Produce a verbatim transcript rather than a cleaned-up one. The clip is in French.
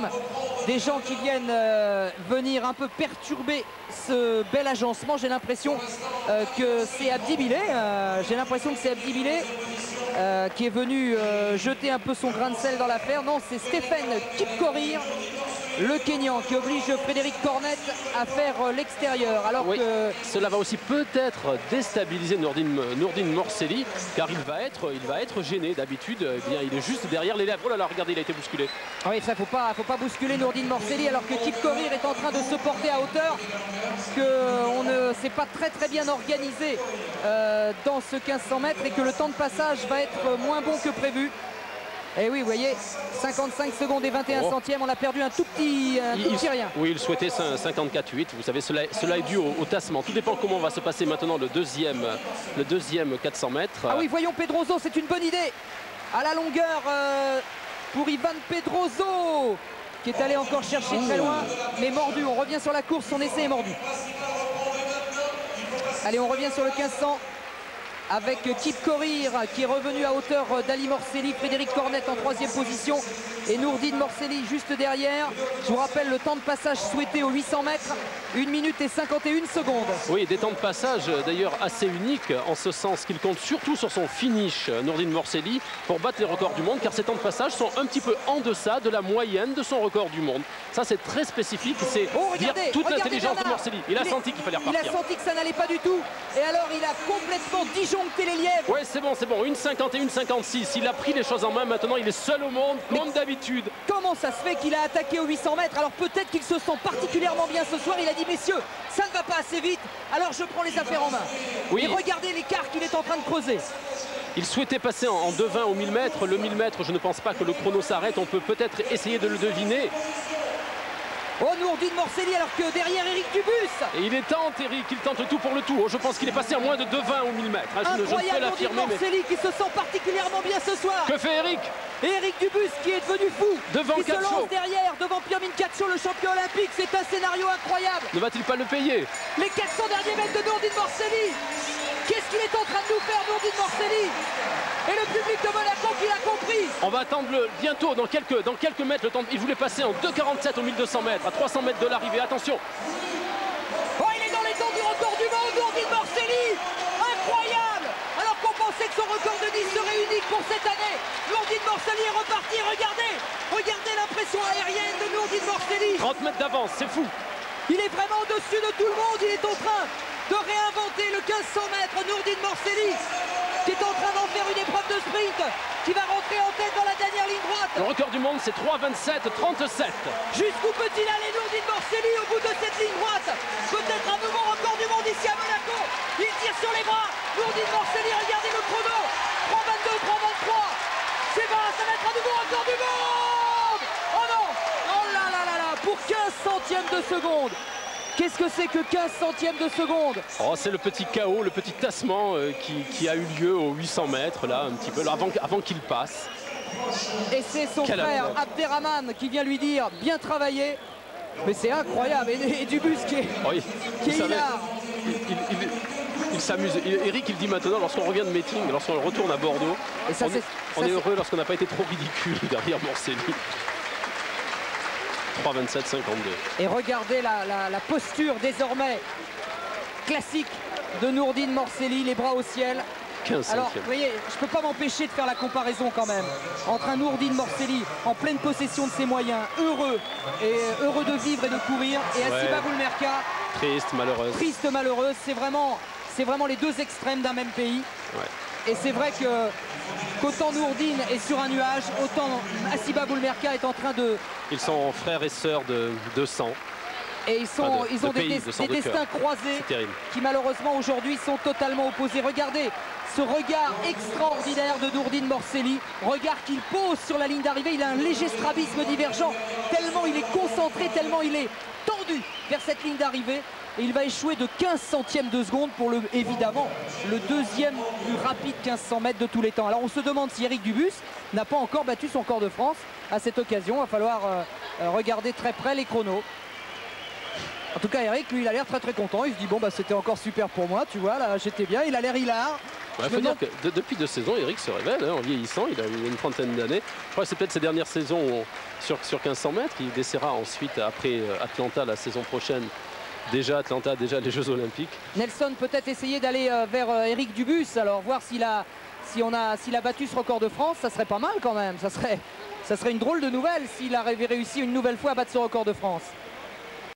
même des gens qui viennent euh, venir un peu perturber ce bel agencement. J'ai l'impression euh, que c'est Abdi Bile, euh, j'ai l'impression que c'est Abdi Bile euh, qui est venu euh, jeter un peu son grain de sel dans l'affaire. Non, c'est Stephen Kipkorir, le Kenyan, qui oblige Frédéric Cornette à faire euh, l'extérieur. Alors oui, que cela va aussi peut-être déstabiliser Nourdine, Nourdine Morselli, car il va être, il va être gêné. D'habitude, eh bien, il est juste derrière les lèvres. Oh là là, regardez, il a été bousculé. oui, ça faut pas, faut pas bousculer Nourdine Morselli, alors que Kipkorir est en train de se porter à hauteur, qu'on ne s'est pas très très bien organisé euh, dans ce quinze cents mètres et que le temps de passage va être moins bon que prévu. Et oui, vous voyez, cinquante-cinq secondes et vingt et un oh. centièmes, on a perdu un tout petit, un il, tout petit rien. Oui, il souhaitait cinquante-quatre huit. Vous savez, cela, cela est dû au, au tassement. Tout dépend comment va se passer maintenant le deuxième, le deuxième quatre cents mètres. Ah oui, voyons Pedroso, c'est une bonne idée. À la longueur euh, pour Ivan Pedroso, qui est allé encore chercher très loin, mais mordu. On revient sur la course, son essai est mordu. Allez, on revient sur le quinze cents. Avec Kipkorir qui est revenu à hauteur d'Ali Morselli, Frédéric Cornette en troisième position et Nourdine Morselli juste derrière. Je vous rappelle le temps de passage souhaité aux huit cents mètres, une minute et cinquante et une secondes. Oui, des temps de passage d'ailleurs assez uniques, en ce sens qu'il compte surtout sur son finish, Nourdine Morselli, pour battre les records du monde, car ces temps de passage sont un petit peu en deçà de la moyenne de son record du monde. Ça, c'est très spécifique, c'est oh, dire toute l'intelligence de Morselli. Il a il senti qu'il fallait repartir. Il a senti que ça n'allait pas du tout, et alors il a complètement disjoncté les lièvres. Ouais, c'est bon, c'est bon, une cinquante et une cinquante-six. Il a pris les choses en main, maintenant il est seul au monde, comme d'habitude. Comment ça se fait qu'il a attaqué aux huit cents mètres? Alors peut-être qu'il se sent particulièrement bien ce soir. Il a dit, messieurs, ça ne va pas assez vite, alors je prends les affaires en main. Oui. Et regardez l'écart qu'il est en train de creuser. Il souhaitait passer en deux vingt au mille mètres. Le mille mètres, je ne pense pas que le chrono s'arrête. On peut peut-être essayer de le deviner. Oh, Nourdine Morselli, alors que derrière Eric Dubus. Et il est tente, Eric, il tente tout pour le tout. Oh, je pense qu'il est passé à moins de deux vingt au mille mètres. Hein, je, Incroyable, je ne peux l'affirmer. Morselli mais... qui se sent particulièrement bien ce soir. Que fait Eric? Et Eric Dubus qui est devenu fou. Devant qui se lance derrière, devant Pirmin Caccio, le champion olympique. C'est un scénario incroyable. Ne va-t-il pas le payer? Les quatre cents derniers mètres de Nourdine Morselli. Qu'est-ce qu'il est en train de nous faire, Nourdine Morselli? Et le public de Monaco qui l'a compris. On va attendre le, bientôt, dans quelques, dans quelques mètres, le temps. Il voulait passer en deux quarante-sept au mille deux cents mètres, à trois cents mètres de l'arrivée. Attention. Oh, il est dans les temps du record du monde, Nourdine Morselli. Incroyable. Alors qu'on pensait que son record de Nice serait unique pour cette année. Nourdine Morselli est reparti. Regardez. Regardez l'impression aérienne de Nourdine Morselli. trente mètres d'avance, c'est fou. Il est vraiment au-dessus de tout le monde. Il est en train de réinventer le quinze cents mètres. Nourdine Morselli qui est en train d'en faire une épreuve de sprint, qui va rentrer en tête dans la dernière ligne droite. Le record du monde, c'est trois vingt-sept trente-sept. Jusqu'où peut-il aller, Nourdine Morselli, au bout de cette ligne droite? Peut-être un nouveau record du monde ici à Monaco. Il tire sur les bras. Nourdine Morselli, regardez le chrono. trois vingt-deux, trois vingt-trois. C'est bon, ça va être un nouveau record du monde. Oh non. Oh là là là là. Pour quinze centièmes de seconde. Qu'est-ce que c'est que quinze centièmes de seconde? Oh, c'est le petit chaos, le petit tassement euh, qui, qui a eu lieu aux huit cents mètres, là, un petit peu, là, avant, avant qu'il passe. Et c'est son Quel frère amour. Abderrahman qui vient lui dire bien travaillé. Mais c'est incroyable. Et, et Dubus qui est, Oh, il, qui est savait, hilar. il, il, il, il s'amuse. Eric, il dit maintenant, lorsqu'on revient de meeting, lorsqu'on retourne à Bordeaux, Et ça, on, est, on ça, est heureux lorsqu'on n'a pas été trop ridicule derrière Morselli. trois vingt-sept cinquante-deux. Et regardez la, la, la posture désormais classique de Nourdine Morselli, les bras au ciel. quinze Alors, vous voyez, je ne peux pas m'empêcher de faire la comparaison quand même entre un Nourdine Morselli en pleine possession de ses moyens, heureux et heureux de vivre et de courir, et Assiba Ouais. Boulmerka, Triste, malheureuse. triste, malheureuse. C'est vraiment, c'est vraiment les deux extrêmes d'un même pays. Ouais. Et c'est vrai que qu'autant Nourdine est sur un nuage, autant Assiba Boulmerka est en train de... Ils sont frères et sœurs de, de sang. Et ils, sont, Enfin de, ils ont de des, pays, des, de sang des de destins cœur. croisés C'est terrible. qui malheureusement aujourd'hui sont totalement opposés. Regardez ce regard extraordinaire de Nourdine Morselli. Regard qu'il pose sur la ligne d'arrivée. Il a un léger strabisme divergent, tellement il est concentré, tellement il est tendu vers cette ligne d'arrivée. Et il va échouer de quinze centièmes de seconde pour le, évidemment, le deuxième plus rapide quinze cents mètres de tous les temps. Alors on se demande si Eric Dubus n'a pas encore battu son record de France à cette occasion. Il va falloir euh, regarder très près les chronos. En tout cas, Eric, lui, il a l'air très très content. Il se dit, bon, bah c'était encore super pour moi, tu vois, là, j'étais bien. Il a l'air hilar. Il faut dire que de, depuis deux saisons, Eric se révèle hein, en vieillissant. Il a eu une trentaine d'années. Je crois que c'est peut-être ses dernières saisons où, sur, sur quinze cents mètres. Il décidera ensuite, après Atlanta la saison prochaine, déjà Atlanta, déjà les Jeux Olympiques. Nelson peut-être essayer d'aller euh, vers euh, Eric Dubus, alors voir s'il a, si on a, s'il a battu ce record de France, ça serait pas mal quand même. Ça serait, ça serait une drôle de nouvelle s'il avait réussi une nouvelle fois à battre ce record de France.